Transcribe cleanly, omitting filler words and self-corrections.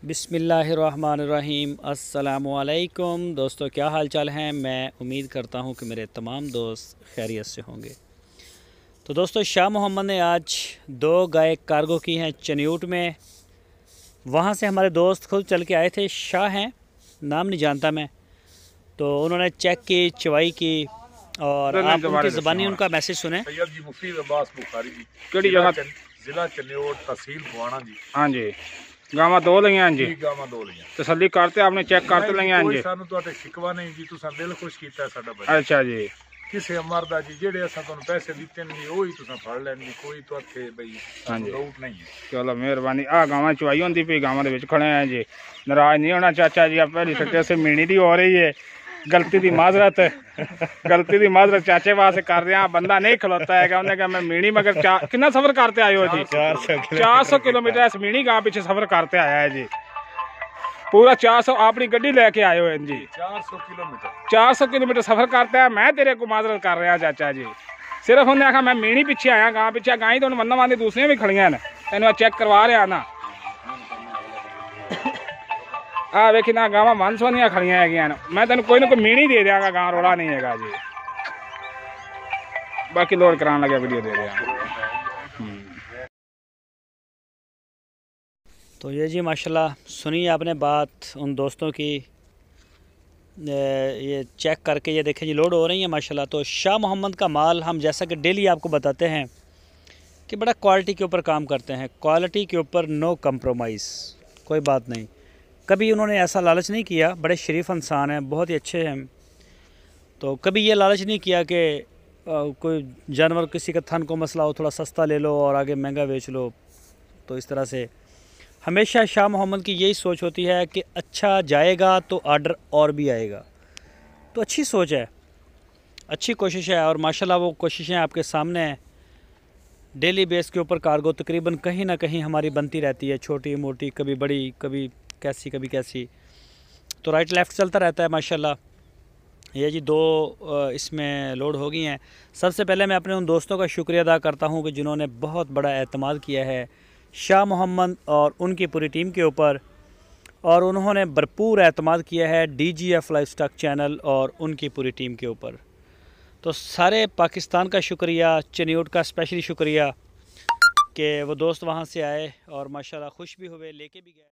بسم اللہ الرحمن الرحیم۔ السلام علیکم دوستو، کیا حال چال ہیں؟ میں امید کرتا ہوں کہ میرے تمام دوست خیریت سے ہوں گے۔ تو دوستو، شاہ محمد نے آج 2 گائے کارگو کی ہیں چنیوٹ میں۔ وہاں سے ہمارے دوست خود چل کے آئے تھے، شاہ ہیں، نام نہیں جانتا میں، تو انہوں نے چیک کی، چوائی کی، اور آپ ان کی زبانی ان کا میسج سنیں۔ سید جی مفتی عباس بخاری جی، کیڑی جگہ؟ ضلع چنیوٹ، تحصیل بوانا جی۔ ہاں جی، گاواں 2 لਈਆਂ جی؟ گاواں 2 لਈਆਂ۔ تسلی کرتے آپ نے چیک کرتے لਈਆਂ جی؟ سانو تواڈے شکوا نہیں جی، تساں دل خوش کیتا ساڈا بچہ۔ اچھا جی، کسے مرد جی جڑے اساں تانوں پیسے دتے نہیں وہی تساں پھڑ لین جی، کوئی تو اتھے بھئی ڈاؤٹ نہیں ہے۔ چلو مہربانی۔ آ گاواں چوائی ہوندی پئی، گاواں دے وچ کھڑے ہیں جی، ناراض نہیں ہونا چاچا جی، پہلی سٹے سے مینی دی ہو رہی ہے، غلطی دی معذرت، غلطی دی معذرت چاچے واسطے کر رہے ہیں۔ بندہ نہیں کھلوتا ہے گا، انہیں کہا میں مینی، مگر کتنا سفر کرتے آئے ہو جی؟ 400 کلومیٹر اس مینی گاں پیچھے سفر کرتے آیا ہے جی، پورا 400 اپنی گڈی لے کے آئے ہوئے جی۔ 400 کلومیٹر سفر کرتا ہے، میں تیرے کو معذرت کر رہا چاچا جی۔ صرف انہیں آخا میں مینی پیچھے آیا، گاں پیچھے گائیں تو بندہ باندھی دوسریاں بھی کھڑیاں نے، تینوں چیک کروا رہا نا۔ آ ویکھی نہ گاواں 100 کھڑیاں ہے، میں تینوں کوئی نہ کوئی مینی دے دیا گا، گاں روڑا نہیں ہے گا جی۔ باقی لوڈ کران لگا ویڈیو دے دیا۔ تو یہ جی ماشاءاللہ سنی آپ نے بات ان دوستوں کی، یہ چیک کر کے یہ دیکھیں جی لوڈ ہو رہی ہیں ماشاءاللہ۔ تو شاہ محمد کا مال ہم جیسا کہ ڈیلی آپ کو بتاتے ہیں کہ بڑا کوالٹی کے اوپر کام کرتے ہیں، کوالٹی کے اوپر نو کمپرومائز، کوئی بات نہیں۔ کبھی انہوں نے ایسا لالچ نہیں کیا، بڑے شریف انسان ہیں، بہت ہی اچھے ہیں، تو کبھی یہ لالچ نہیں کیا کہ کوئی جانور کسی کا تھن کو مسئلہ ہو تھوڑا سستا لے لو اور آگے مہنگا بیچ لو۔ تو اس طرح سے ہمیشہ شاہ محمد کی یہی سوچ ہوتی ہے کہ اچھا جائے گا تو آرڈر اور بھی آئے گا۔ تو اچھی سوچ ہے، اچھی کوشش ہے، اور ماشاءاللہ وہ کوششیں آپ کے سامنے ہیں۔ ڈیلی بیس کے اوپر کارگو تقریباً کہیں نہ کہیں ہماری بنتی رہتی ہے، چھوٹی موٹی، کبھی بڑی، کبھی کیسی کبھی کیسی، تو رائٹ لیفٹ چلتا رہتا ہے ماشاءاللہ۔ یہ جی 2 اس میں لوڈ ہو گئی ہیں۔ سب سے پہلے میں اپنے ان دوستوں کا شکریہ ادا کرتا ہوں کہ جنہوں نے بہت بڑا اعتماد کیا ہے شاہ محمد اور ان کی پوری ٹیم کے اوپر، اور انہوں نے بھرپور اعتماد کیا ہے D G F life stock channel اور ان کی پوری ٹیم کے اوپر۔ تو سارے پاکستان کا شکریہ، چنیوٹ کا اسپیشلی شکریہ کہ وہ دوست وہاں سے آئے اور ماشاءاللہ خوش بھی ہوئے، لے کے بھی گئے۔